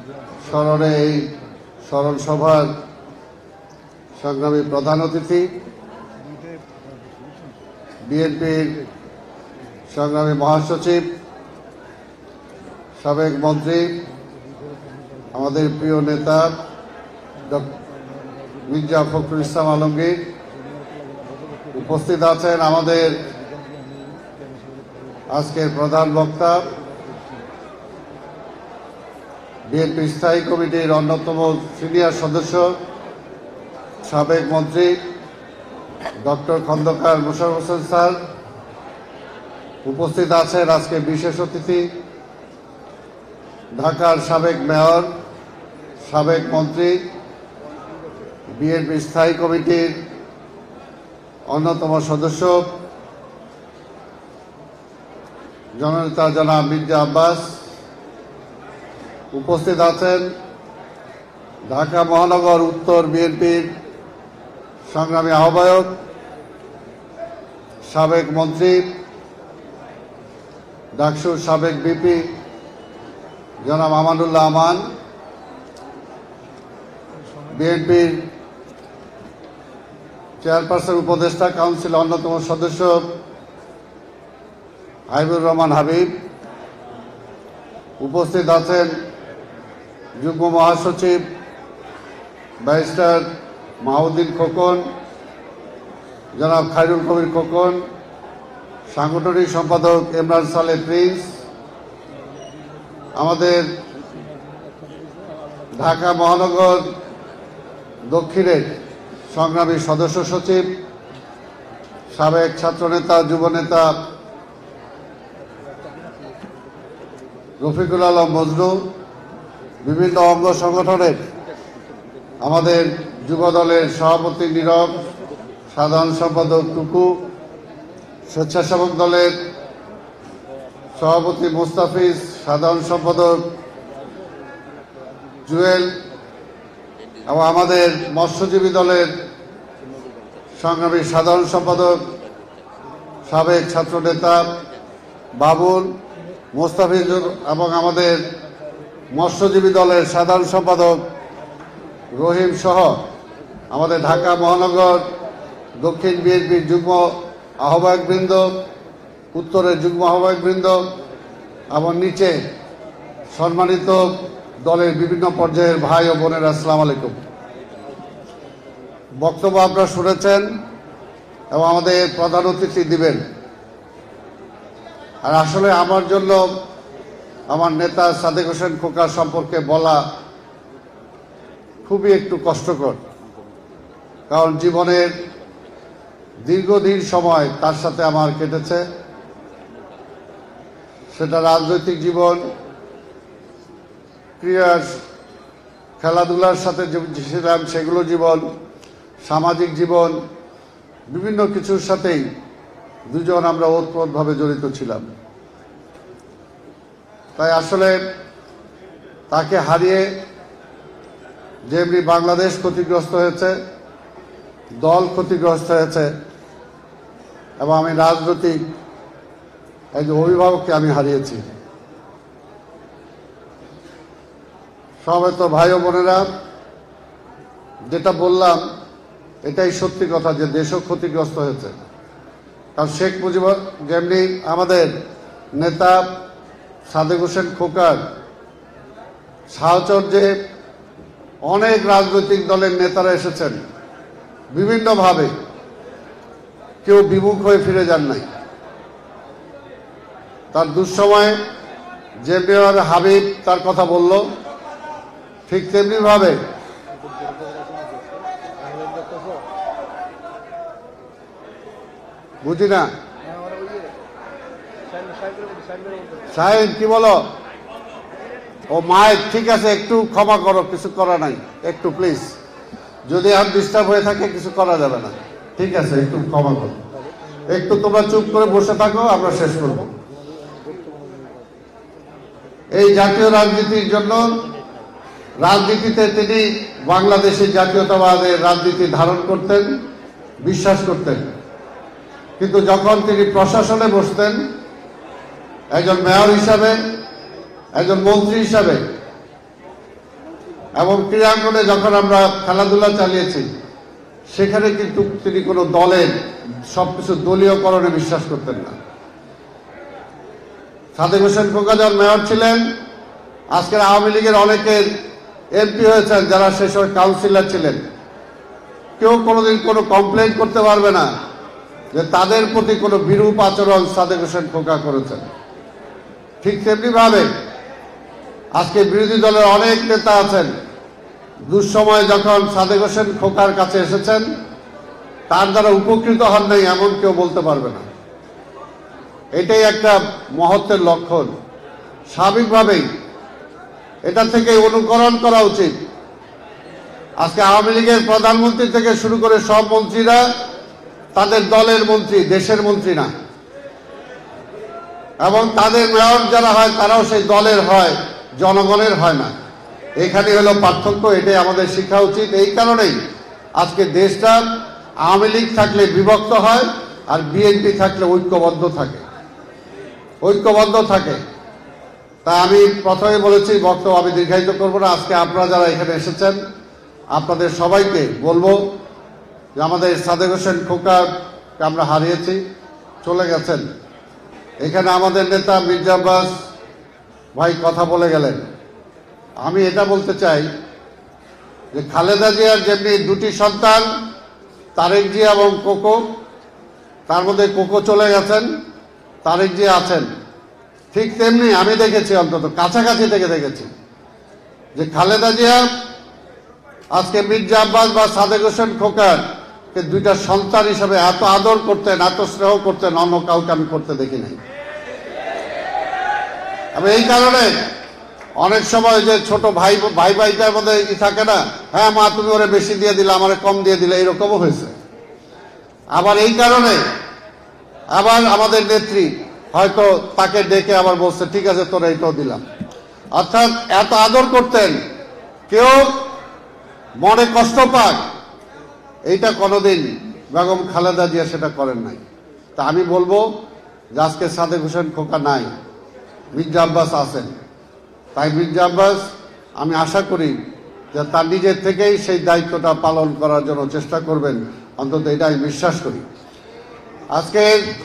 স্মরণে এই স্মরণ সভার সংগ্রামী প্রধান অতিথি, বিএনপির সংগ্রামী মহাসচিব, সাবেক মন্ত্রী, আমাদের প্রিয় নেতা মির্জা ফখরুল ইসলাম আলমগীর, উপস্থিত আছেন আমাদের আজকের প্রধান বক্তা, বিএনপি স্থায়ী কমিটির অন্যতম সিনিয়র সদস্য, সাবেক মন্ত্রী ডক্টর খন্দকার মোশাররফ হোসেন স্যার, উপস্থিত আছেন আজকে বিশেষ অতিথি ঢাকার সাবেক মেয়র, সাবেক মন্ত্রী, বিএনপি স্থায়ী কমিটির অন্যতম সদস্য জননেতা জনাব মির্জা আব্বাস, উপস্থিত আছেন ঢাকা মহানগর উত্তর বিএনপির সংগ্রামী আহ্বায়ক, সাবেক মন্ত্রী, ডাকসুর সাবেক ভিপি জনাব আমানুল্লাহ আমান, বিএনপির চেয়ারপারসন উপদেষ্টা কাউন্সিল অন্যতম সদস্য হাবিবুর রহমান হাবিব, উপস্থিত আছেন যুগ্ম মহাসচিব ব্যারিস্টার মাহউদ্দিন খোকন, জনাব খায়রুল কবির খোকন, সাংগঠনিক সম্পাদক ইমরান সালে প্রিন্স, আমাদের ঢাকা মহানগর দক্ষিণের সংগ্রামী সদস্য সচিব, সাবেক ছাত্রনেতা যুবনেতা রফিকুল আলম মজনু, বিভিন্ন অঙ্গ সংগঠনের আমাদের যুব দলের সভাপতি নীরব, সাধারণ সম্পাদক টুকু, স্বেচ্ছাসেবক দলের সভাপতি মুস্তাফিজ, সাধারণ সম্পাদক জুয়েল এবং আমাদের মৎস্যজীবী দলের সংগ্রামী সাধারণ সম্পাদক সাবেক ছাত্রনেতা বাবুল, মুস্তাফিজুর এবং আমাদের মৎস্যজীবী দলের সাধারণ সম্পাদক রহিম সহ আমাদের ঢাকা মহানগর দক্ষিণ বিএনপির যুগ্ম আহ্বায়কবৃন্দ, উত্তরের যুগ্ম আহ্বায়কবৃন্দ এবং নিচে সম্মানিত দলের বিভিন্ন পর্যায়ের ভাই ও বোনেরা, আসসালামু আলাইকুম। বক্তব্য আপনারা শুনেছেন এবং আমাদের প্রধান অতিথি দিবেন। আর আসলে আমার জন্য আমার নেতা সাদেক হোসেন খোকা সম্পর্কে বলা খুবই একটু কষ্টকর, কারণ জীবনের দীর্ঘদিন সময় তার সাথে আমার কেটেছে। সেটা রাজনৈতিক জীবন, ক্রীড়া খেলাধুলার সাথে ছিলাম সেগুলো জীবন, সামাজিক জীবন, বিভিন্ন কিছুর সাথেই দুজন আমরা ওতপ্রোতভাবে জড়িত ছিলাম। তাই আসলে তাকে হারিয়ে যেমনি বাংলাদেশ ক্ষতিগ্রস্ত হয়েছে, দল ক্ষতিগ্রস্ত হয়েছে, এবং আমি রাজনৈতিক একজন অভিভাবককে আমি হারিয়েছি। সমবেত ভাই ও বোনেরা, যেটা বললাম এটাই সত্যি কথা যে দেশও ক্ষতিগ্রস্ত হয়েছে। কারণ শেখ মুজিব যেমনি আমাদের নেতা সাদেক হোসেন খোকার সাহচর্যে অনেক রাজনৈতিক দলের নেতারা এসেছেন, বিভিন্নভাবে কেউ বিমুখ হয়ে ফিরে যান নাই। তার দুঃসময়ে যেমনি হাবিব তার কথা বলল, ঠিক তেমনি ভাবে বুঝি না সাহেব কি বলো, ও মায়ের ঠিক আছে, একটু ক্ষমা করো, কিছু করা নাই, একটু প্লিজ, যদি আর ডিস্টার্ব হয়ে থাকে কিছু করা যাবে না, ঠিক আছে, একটু ক্ষমা করো, একটু তোমরা চুপ করে বসে থাকো, আমরা শেষ করব। এই জাতীয় রাজনীতির জন্য রাজনীতিতে তিনি বাংলাদেশের জাতীয়তাবাদের রাজনীতি ধারণ করতেন, বিশ্বাস করতেন। কিন্তু যখন তিনি প্রশাসনে বসতেন, একজন মেয়র হিসাবে, একজন মন্ত্রী হিসাবে এবং ক্রীড়াঙ্গনে যখন আমরা খেলাধুলা চালিয়েছি সেখানে কিন্তু তিনি কোনো দলের সবকিছু দলীয়করণে বিশ্বাস করতেন না। সাদেক হোসেন খোকা যখন মেয়র ছিলেন, আজকের আওয়ামী লীগের অনেকের এমপি হয়েছেন যারা সেই সময় কাউন্সিলর ছিলেন, কেউ কোনোদিন কোনো কমপ্লেন করতে পারবে না যে তাদের প্রতি কোনো বিরূপ আচরণ সাদেক হোসেন খোকা করেছেন। ঠিক তেমনিভাবে আজকে বিরোধী দলের অনেক নেতা আছেন, দুঃসময়ে যখন সাদেক হোসেন খোকার কাছে এসেছেন তার দ্বারা উপকৃত হন নাই এমন কেউ বলতে পারবে না। এটাই একটা মহত্বের লক্ষণ। স্বাভাবিকভাবেই এটা থেকে অনুকরণ করা উচিত। আজকে আওয়ামী লীগের প্রধানমন্ত্রী থেকে শুরু করে সব মন্ত্রীরা তাদের দলের মন্ত্রী, দেশের মন্ত্রী না, এবং তাদের মেয়র যারা হয় তারাও সেই দলের হয়, জনগণের হয় না। এখানে হলো পার্থক্য। এটাই আমাদের শিখা উচিত। এই কারণেই আজকে দেশটা আওয়ামী লীগ থাকলে বিভক্ত হয় আর বিএনপি থাকলে ঐক্যবদ্ধ থাকে। তা আমি প্রথমে বলেছি, বক্তব্য আমি দীর্ঘায়িত করবো না। আজকে আপনারা যারা এখানে এসেছেন আপনাদের সবাইকে বলবো যে আমাদের সাদেক হোসেন খোকাকে আমরা হারিয়েছি, চলে গেছেন। এখানে আমাদের নেতা মির্জা আব্বাস ভাই কথা বলে গেলেন। আমি এটা বলতে চাই যে খালেদা জিয়ার যেমনি দুটি সন্তান তারেক জিয়া এবং কোকো, তার মধ্যে কোকো চলে গেছেন, তারেক জিয়া আছেন, ঠিক তেমনি আমি দেখেছি, অন্তত কাছাকাছি থেকে দেখেছি যে খালেদা জিয়া আজকে মির্জা আব্বাস বা সাদেক হোসেন খোকার দুইটা সন্তান হিসাবে এত আদর করতেন, এত স্নেহ করতেন, অন্য কাউকে আমি করতে দেখি নাই। আমি এই কারণে অনেক সময় যে ছোট ভাইটার মধ্যে থাকে না, হ্যাঁ মা তুমি ওরে বেশি দিয়ে দিলে, আমারে কম দিয়ে দিলে, এরকমও হয়েছে। আবার এই কারণে আবার আমাদের নেত্রী হয়তো তাকে ডেকে আবার বলছে ঠিক আছে তোরা এটাও দিলাম। অর্থাৎ এত আদর করতেন, কেউ মনে কষ্ট পাক এইটা কোনোদিন বেগম খালেদা জিয়া সেটা করেন নাই। তা আমি বলবো যে আজকে সাদেক হোসেন খোকা নাই, মির্জা আব্বাস আছেন। তাই মির্জা আব্বাস আমি আশা করি যে তার নিজের থেকেই সেই দায়িত্বটা পালন করার জন্য চেষ্টা করবেন, অন্তত এটা আমি বিশ্বাস করি। আজকে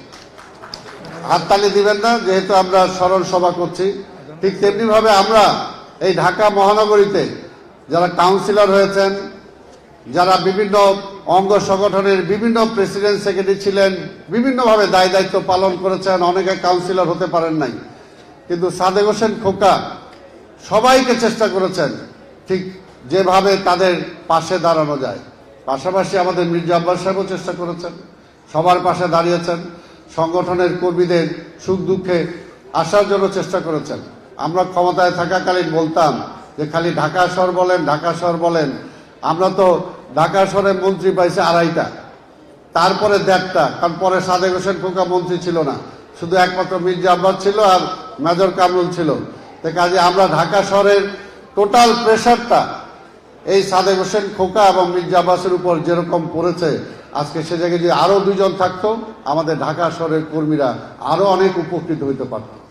হাততালি দিবেন না, যেহেতু আমরা স্মরণ সভা করছি। ঠিক তেমনিভাবে আমরা এই ঢাকা মহানগরীতে যারা কাউন্সিলর হয়েছেন, যারা বিভিন্ন অঙ্গ সংগঠনের বিভিন্ন প্রেসিডেন্ট সেক্রেটারি ছিলেন, বিভিন্নভাবে দায়িত্ব পালন করেছেন, অনেকে কাউন্সিলর হতে পারেন নাই, কিন্তু সাদেক হোসেন খোকা সবাইকে চেষ্টা করেছেন ঠিক যেভাবে তাদের পাশে দাঁড়ানো যায়। পাশাপাশি আমাদের মির্জা আব্বাস সাহেবও চেষ্টা করেছেন, সবার পাশে দাঁড়িয়েছেন, সংগঠনের কর্মীদের সুখ দুঃখে আসার জন্য চেষ্টা করেছেন। আমরা ক্ষমতায় থাকাকালীন বলতাম যে খালি ঢাকা শহর বলেন, ঢাকা শহর বলেন। আমরা তো ঢাকা শহরে মন্ত্রী পাইছি 2.5টা, তারপরে 1.5টা, কারণ পরে সাদেক হোসেন খোকা মন্ত্রী ছিল না, শুধু একমাত্র মির্জা আব্বাস ছিল আর মেজর কামরুল ছিল। কাজে আমরা ঢাকা শহরের টোটাল প্রেশারটা এই সাদেক হোসেন খোকা এবং মির্জা আব্বাসের উপর যেরকম পড়েছে, আজকে সে জায়গায় যদি আরো 2 জন থাকতো আমাদের ঢাকা শহরের কর্মীরা আরো অনেক উপকৃত হইতে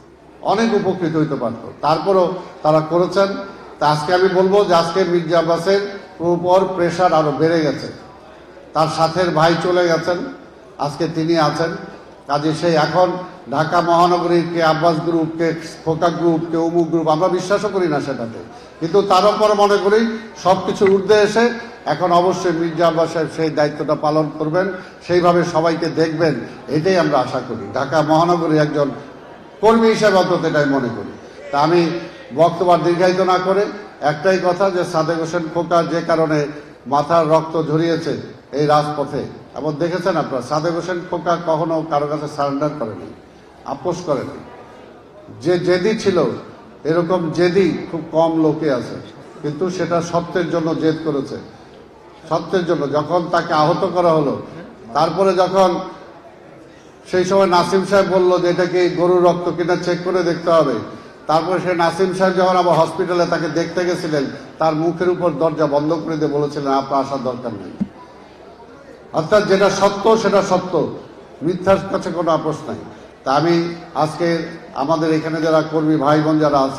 পারত, তারপরও তারা করেছেন। তা আজকে আমি বলবো যে আজকে মির্জা আব্বাসের উপর প্রেশার আরো বেড়ে গেছে। তার সাথের ভাই চলে গেছেন, আজকে তিনি আছেন। কাজে সেই এখন ঢাকা মহানগরীর কে আব্বাস গ্রুপ, কে খোকা গ্রুপ, কে অমুক গ্রুপ, আমরা বিশ্বাসও করি না সেটাতে, কিন্তু তার উপর মনে করি সবকিছুর ঊর্ধ্বে এসে এখন অবশ্যই মির্জা আব্বাস সাহেব সেই দায়িত্বটা পালন করবেন, সেইভাবে সবাইকে দেখবেন, এটাই আমরা আশা করি। ঢাকা মহানগরীর একজন কর্মী হিসেবে অন্তত এটাই মনে করি। তা আমি বক্তব্য দীর্ঘায়িত না করে একটাই কথা, যে সাদেক হোসেন খোকা যে কারণে মাথার রক্ত ঝরিয়েছে এই রাজপথে, এবং দেখেছেন আপনারা সাদেক হোসেন খোকা কখনো কারো কাছে সারেন্ডার করেনি, আপোষ করেনি। যে জেদি ছিল, এরকম জেদি খুব কম লোকে আছে, কিন্তু সেটা সত্যের জন্য জেদ করেছে, সত্যের জন্য। যখন তাকে আহত করা হলো, তারপরে যখন সেই সময় নাসিম সাহেব বলল যে এটা কি গরুর রক্ত কিনা চেক করে দেখতে হবে, তারপরে সে নাসিম সাহেব যখন আবার হসপিটালে তাকে দেখতে গেছিলেন, তার মুখের উপর দরজা বন্ধ করে দিয়ে বলেছিলেন আপনার আসার দরকার নেই। অর্থাৎ যেটা সত্য সেটা সত্য, মিথ্যার কাছে কোনো আপোষ নাই। তা আমি আজকে আমাদের এখানে যারা কর্মী ভাই বোন যারা আছি,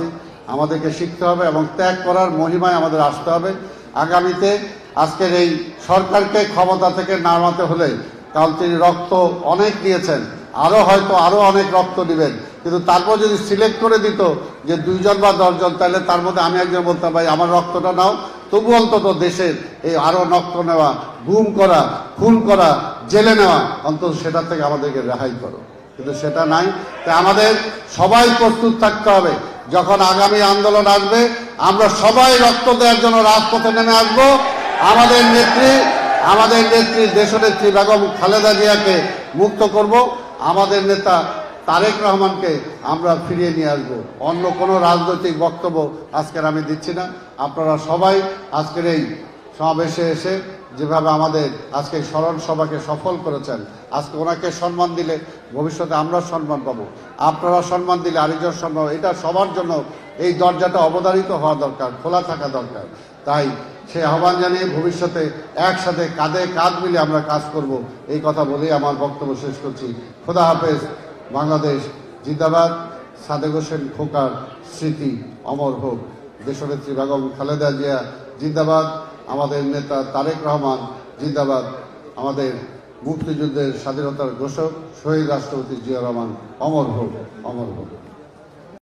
আমাদেরকে শিখতে হবে এবং ত্যাগ করার মহিমায় আমাদের আসতে হবে। আগামীতে আজকের এই সরকারকে ক্ষমতা থেকে নামাতে হলে, কারণ তিনি রক্ত অনেক দিয়েছেন, হয়তো আরো অনেক রক্ত দিবেন, কিন্তু তারপর যদি সিলেক্ট করে দিত যে 2 জন বা 10 জন, তাহলে তার মধ্যে আমি একজন বলতাম ভাই আমার রক্তটা নাও, তবু অন্তত দেশের এই আরো রক্ত নেওয়া, গুম করা, খুন করা, জেলে নেওয়া, অন্তত সেটা থেকে আমাদেরকে রেহাই করো। কিন্তু সেটা নাই। তাই আমাদের সবাই প্রস্তুত থাকতে হবে। যখন আগামী আন্দোলন আসবে, আমরা সবাই রক্ত দেওয়ার জন্য রাজপথে নেমে আসবো। আমাদের নেত্রী দেশনেত্রী বেগম খালেদা জিয়াকে মুক্ত করব। আমাদের নেতা তারেক রহমানকে আমরা ফিরিয়ে নিয়ে আসবো। অন্য কোনো রাজনৈতিক বক্তব্য আজকের আমি দিচ্ছি না। আপনারা সবাই আজকের এই সমাবেশে এসে যেভাবে আমাদের আজকে স্মরণ সভাকে সফল করেছেন, আজকে ওনাকে সম্মান দিলে ভবিষ্যতে আমরা সম্মান পাবো, আপনারা সম্মান দিলে আরেকজন সম্মান, এটা সবার জন্য এই দরজাটা অবধারিত হওয়া দরকার, খোলা থাকা দরকার। তাই সে আহ্বান জানিয়ে ভবিষ্যতে একসাথে কাঁধে কাঁধ মিলে আমরা কাজ করব, এই কথা বলেই আমার বক্তব্য শেষ করছি। খোদা হাফেজ। বাংলাদেশ জিন্দাবাদ। সাদেক হোসেন খোকার স্মৃতি অমর হোক। দেশনেত্রী বেগম খালেদা জিয়া জিন্দাবাদ। আমাদের নেতা তারেক রহমান জিন্দাবাদ। আমাদের মুক্তিযুদ্ধের স্বাধীনতার ঘোষক শহীদ রাষ্ট্রপতি জিয়া রহমান অমর হোক, অমর হোক।